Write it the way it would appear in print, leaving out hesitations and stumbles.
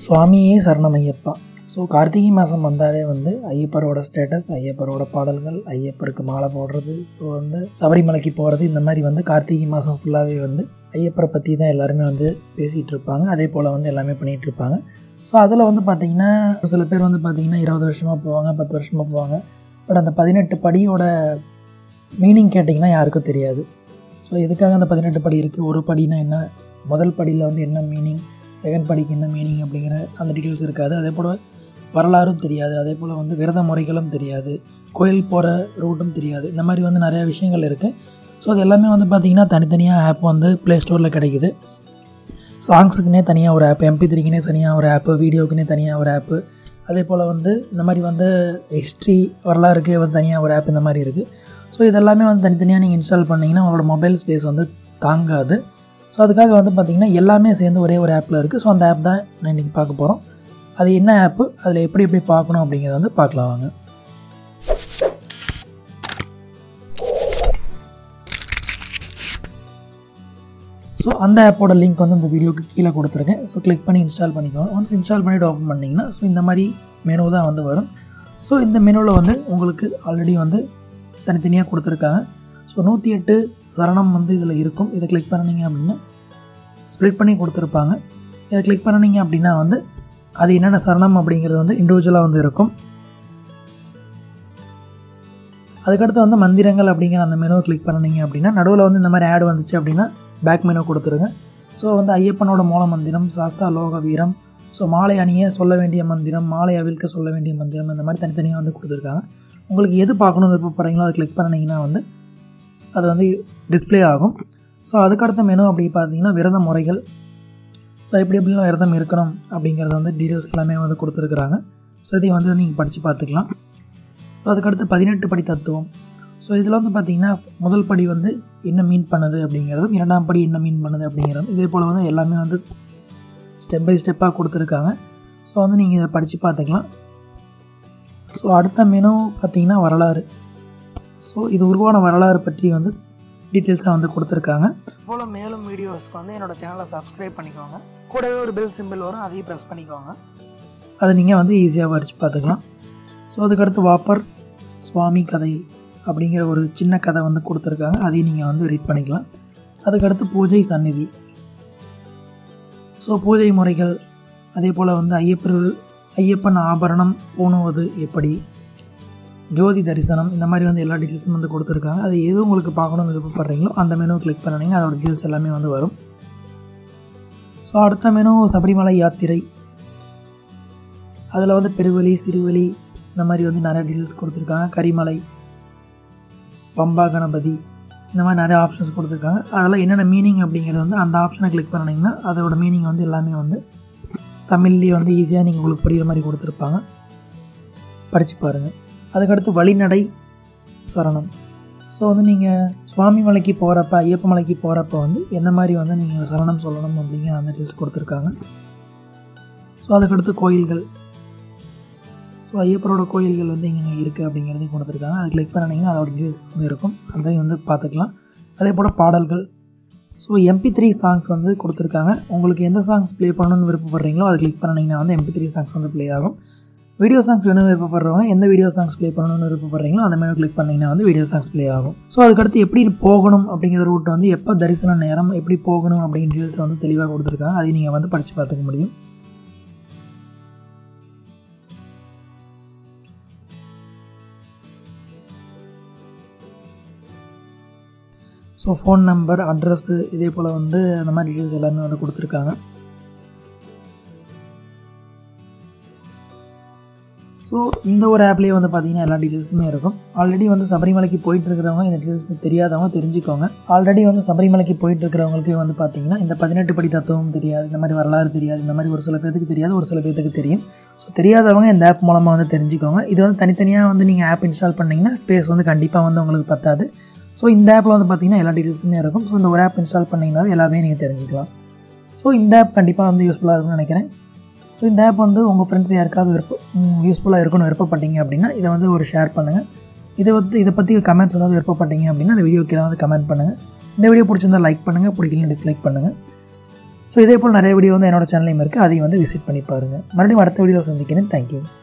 சுவாமியே சரணமையப்பா. ஸோ கார்த்திகை மாதம் வந்தாலே ஐயப்பரோட ஸ்டேட்டஸ், ஐயப்பரோட பாடல்கள், ஐயப்பருக்கு மாலை போடுறது, ஸோ சபரிமலைக்கு போகிறது, இந்த மாதிரி கார்த்திகை மாதம் ஃபுல்லாகவே ஐயப்பரை பற்றி தான் எல்லாருமே பேசிகிட்டு இருப்பாங்க. அதே போல் எல்லாமே பண்ணிகிட்டு இருப்பாங்க. ஸோ அதில் பார்த்திங்கன்னா சில பேர் பார்த்திங்கன்னா 20 வருஷமாக போவாங்க, 10 வருஷமாக போவாங்க. பட் அந்த 18 படியோட மீனிங் கேட்டிங்கன்னா யாருக்கும் தெரியாது. ஸோ எதுக்காக அந்த 18 படி இருக்குது, ஒரு படினா என்ன, முதல் படியில் என்ன மீனிங், செகண்ட் படிக்கு என்ன மீனிங் அப்படிங்கிற அந்த டீட்டெயில்ஸ் இருக்காது. அதே போல் வரலாறும் தெரியாது. அதே போல் விரத முறைகளும் தெரியாது, கோயில் போகிற ரூட்டும் தெரியாது. இந்த மாதிரி நிறையா விஷயங்கள் இருக்குது. ஸோ அது எல்லாமே பார்த்திங்கன்னா தனித்தனியாக ஆப் ப்ளே ஸ்டோரில் கிடைக்குது. சாங்ஸுக்குனே தனியாக ஒரு ஆப், MP3க்குனே தனியாக ஒரு ஆப்பு, வீடியோக்குனே தனியாக ஒரு ஆப்பு, அதே போல் இந்த மாதிரி ஹிஸ்ட்ரி வரலாறுக்கு தனியாக ஒரு ஆப், இந்த மாதிரி இருக்குது. ஸோ இதெல்லாமே தனித்தனியாக நீங்கள் இன்ஸ்டால் பண்ணிங்கன்னா உங்களோட மொபைல் ஸ்பேஸ் தாங்காது. ஸோ அதுக்காக பார்த்திங்கன்னா எல்லாமே சேர்ந்து ஒரே ஒரு ஆப்பில் இருக்குது. ஸோ அந்த ஆப் தான் நான் இன்றைக்கி பார்க்க போகிறோம். அது என்ன ஆப்பு, அதில் எப்படி எப்படி பார்க்கணும் அப்படிங்கிறத பார்க்கலாம் வாங்க. ஸோ அந்த ஆப்போட லிங்க் இந்த வீடியோக்கு கீழே கொடுத்துருக்கேன். ஸோ கிளிக் பண்ணி இன்ஸ்டால் பண்ணிக்கோங்க. ஒன்ஸ் இன்ஸ்டால் பண்ணிவிட்டு ஓப்பன் பண்ணிங்கன்னா ஸோ இந்த மாதிரி மெனு தான் வரும். ஸோ இந்த மெனுவில் உங்களுக்கு ஆல்ரெடி தனித்தனியாக கொடுத்துருக்காங்க. ஸோ 108 சரணம் இதில் இருக்கும். இதை கிளிக் பண்ணிங்க அப்படின்னா ஸ்ப்ளிட் பண்ணி கொடுத்துருப்பாங்க. இதை கிளிக் பண்ணிங்க அப்படின்னா அது என்னென்ன சரணம் அப்படிங்கிறது இண்டிவிஜுவலாக இருக்கும். அதுக்கடுத்து மந்திரங்கள் அப்படிங்கிற அந்த மெனுவை கிளிக் பண்ணிங்க அப்படின்னா நடுவில் இந்த மாதிரி ஆட் வந்துச்சு அப்படின்னா பேக் மெனு கொடுத்துருங்க. ஸோ ஐயப்பனோட மூல மந்திரம், சாஸ்தா லோக வீரம், ஸோ மாலை அணிய சொல்ல வேண்டிய மந்திரம், மாலை அவிழ்க்க சொல்ல வேண்டிய மந்திரம், இந்த மாதிரி தனித்தனியாக கொடுத்துருக்காங்க. உங்களுக்கு எது பார்க்கணுன்னு விருப்பப்படுறீங்களோ அதை கிளிக் பண்ணிங்கன்னா அது டிஸ்பிளே ஆகும். ஸோ அதுக்கடுத்த மெனு அப்படி பார்த்தீங்கன்னா விரத முறைகள், ஸோ எப்படிலாம் விரதம் இருக்கணும் அப்படிங்கிறது டீட்டெயில்ஸ் எல்லாமே கொடுத்துருக்குறாங்க. ஸோ இதை நீங்கள் படித்து பார்த்துக்கலாம். ஸோ அதுக்கடுத்து 18 படி தத்துவம். ஸோ இதில் பார்த்திங்கன்னா முதல் படி என்ன மீன் பண்ணுது அப்படிங்கிறதும், இரண்டாம் படி என்ன மீன் பண்ணுது அப்படிங்கிறதும், இதே போல் எல்லாமே ஸ்டெப் பை ஸ்டெப்பாக கொடுத்துருக்காங்க. ஸோ நீங்கள் இதை படித்து பார்த்துக்கலாம். ஸோ அடுத்த மெனு பார்த்திங்கன்னா வரலாறு. ஸோ இது உருவான வரலாறு பற்றி டீட்டெயில்ஸாக கொடுத்துருக்காங்க. போல் மேலும் வீடியோஸ்க்கு என்னோடய சேனலை சப்ஸ்கிரைப் பண்ணிக்கோங்க. கூடவே ஒரு பெல் சிம்பிள் வரும், அதையும் ப்ரெஸ் பண்ணிக்கோங்க. அதை நீங்கள் ஈஸியாக படித்து பார்த்துக்கலாம். ஸோ அதுக்கடுத்து வாப்பர் சுவாமி கதை அப்படிங்கிற ஒரு சின்ன கதை கொடுத்துருக்காங்க. அதையும் நீங்கள் ரீட் பண்ணிக்கலாம். அதுக்கடுத்து பூஜை சந்நிதி, ஸோ பூஜை முறைகள், அதே போல் ஐயப்பன் ஆபரணம் பூணுவது எப்படி, ஜோதி தரிசனம், இந்த மாதிரி எல்லா டீட்டெயில்ஸும் கொடுத்துருக்காங்க. அது எது உங்களுக்கு பார்க்கணும்னு விருப்பப்படுறீங்களோ அந்த மெனுவை கிளிக் பண்ணிங்க, அதோட டீட்டெயில்ஸ் எல்லாமே வரும். ஸோ அடுத்த மெனு சபரிமலை யாத்திரை. அதில் பெருவழி, சிறுவழி, இந்த மாதிரி நிறைய டீட்டெயில்ஸ் கொடுத்துருக்காங்க. கரிமலை, பம்பா கணபதி, இந்த மாதிரி நிறைய ஆப்ஷன்ஸ் கொடுத்துருக்காங்க. அதெல்லாம் என்னென்ன மீனிங் அப்படிங்கிறது அந்த ஆப்ஷனை கிளிக் பண்ணிங்கன்னா அதோட மீனிங் எல்லாமே தமிழ்லேயே ஈஸியாக நீங்கள் உங்களுக்கு புரிகிற மாதிரி கொடுத்துருப்பாங்க. படித்து பாருங்கள். அதுக்கடுத்து வழிநடை சரணம். ஸோ நீங்கள் சுவாமி மலைக்கு போகிறப்ப, ஐயப்ப மலைக்கு போகிறப்ப என்ன மாதிரி நீங்கள் சரணம் சொல்லணும் அப்படிங்கிற அந்த டீல்ஸ் கொடுத்துருக்காங்க. ஸோ அதுக்கடுத்து கோயில்கள். ஸோ ஐயப்பரோட கோயில்கள் எங்கெங்கே இருக்குது அப்படிங்கிறதையும் கொடுத்துருக்காங்க. அதை கிளிக் பண்ணிங்கன்னா அதோட டீல்ஸ் இருக்கும், அதையும் பார்த்துக்கலாம். அதே போல் பாடல்கள். ஸோ MP3 சாங்ஸ் கொடுத்துருக்காங்க. உங்களுக்கு எந்த சாங்ஸ் ப்ளே பண்ணணும்னு விருப்பப்படுறீங்களோ அதை கிளிக் பண்ணிங்கன்னா MP3 சாங்ஸ் ப்ளே ஆகும். வீடியோ சாங்ஸ் வேணும்னு விருப்பப்படுறவங்க எந்த வீடியோ சாங்ஸ் ப்ளே பண்ணணும்னு விருப்பப்படுறீங்களோ அந்த மாதிரி கிளிக் பண்ணிங்கன்னா வீடியோ சாங்ஸ் ப்ளே ஆகும். ஸோ அதுக்கடுத்து எப்படி போகணும் அப்படிங்கிற ரூட் எப்போ தரிசன நேரம், எப்படி போகணும் அப்படிங்கிற டீல்ஸ் தெளிவாக கொடுத்துருக்காங்க. அதை நீங்கள் படித்து பார்த்துக்க முடியும். ஸோ ஃபோன் நம்பர், அட்ரஸ்ஸு, இதே போல் அந்த மாதிரி டீட்டெயில்ஸ் எல்லாமே கொடுத்துருக்காங்க. ஸோ இந்த ஒரு ஆப்லேயே பார்த்தீங்கன்னா எல்லா டீட்டெயில்ஸுமே இருக்கும். ஆல்ரெடி சபரிமலைக்கு போயிட்டு இருக்கிறவங்க இந்த டீட்டெயில்ஸ் தெரியாதவங்க தெரிஞ்சுக்கோங்க. ஆல்ரெடி சபரிமலைக்கு போயிட்டு இருக்கிறவங்களுக்கு பார்த்தீங்கன்னா இந்த 18 படி தத்துவம் தெரியாது, இந்த மாதிரி வரலாறு தெரியாது, இந்த மாதிரி ஒரு சில பேருக்கு தெரியாது, ஒரு சில பேருக்கு தெரியும். ஸோ தெரியாதவங்க இந்த ஆப் மூலமாக தெரிஞ்சுக்கோங்க. இது தனித்தனியாக நீங்கள் ஆப் இன்ஸ்டால் பண்ணிங்கன்னா ஸ்பேஸ் கண்டிப்பாக உங்களுக்கு பத்தாது. ஸோ இந்த ஆப்பில் பார்த்தீங்கன்னா எல்லா டீட்டெயில்ஸுமே இருக்கும். ஸோ இந்த ஒரு ஆப் இன்ஸ்டால் பண்ணிங்கனாவே எல்லாமே நீங்கள் தெரிஞ்சுக்கலாம். ஸோ இந்த ஆப் கண்டிப்பாக யூஸ்ஃபுல்லாக இருக்கும்னு நினைக்கிறேன். ஸோ இந்த ஆப் உங்கள் ஃப்ரெண்ட்ஸ் யாருக்காவது யூஸ்ஃபுல்லாக இருக்குன்னு விருப்பப்பட்டீங்க அப்படின்னா இதை ஒரு ஷேர் பண்ணுங்கள். இதை பற்றி கமெண்ட்ஸ் ஏதாவது விருப்பப்பட்டீங்க அப்படின்னா இந்த வீடியோ கீழே கமெண்ட் பண்ணுங்கள். இந்த வீடியோ பிடிச்சிருந்தால் லைக் பண்ணுங்கள், பிடிக்கலன்னு டிஸ்லைக் பண்ணுங்கள். ஸோ இதே போல் நிறைய வீடியோ வந்து என்னோட சேனல்லையும் இருக்குது, அதையும் வந்து விசிட் பண்ணி பாருங்கள். மறுபடியும் அடுத்த வீடியோவில் சந்திக்கிறேன். தேங்க்யூ.